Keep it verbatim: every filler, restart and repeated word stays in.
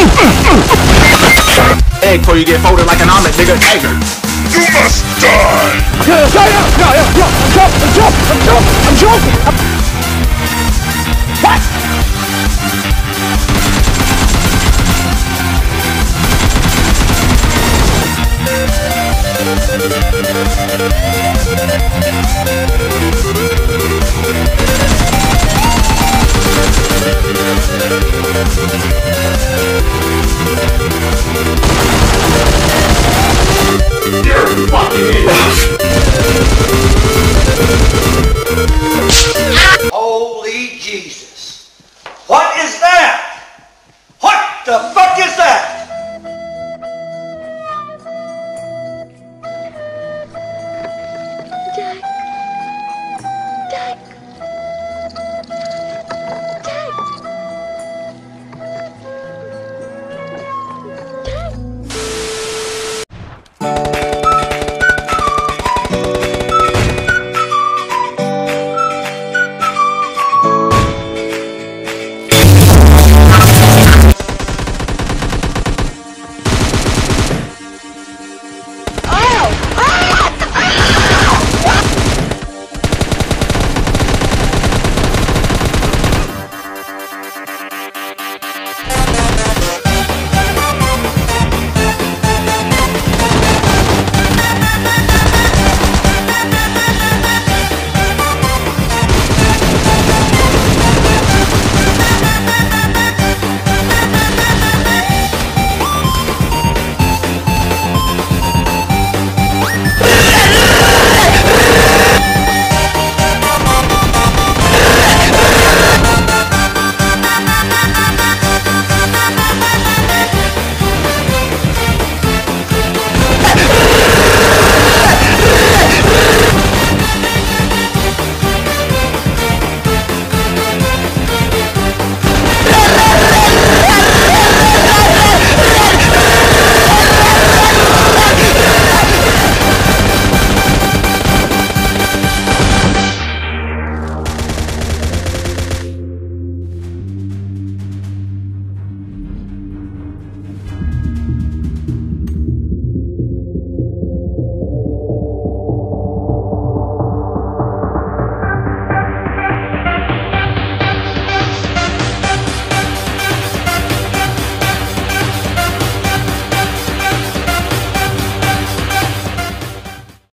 Egg before you get folded like an omelet, nigga. Egger. You must die! Yeah, yeah, yeah, yeah, yeah, yeah. I'm joking, I'm joking, I'm joking, I'm joking. I'm... What? You're fucking idiot.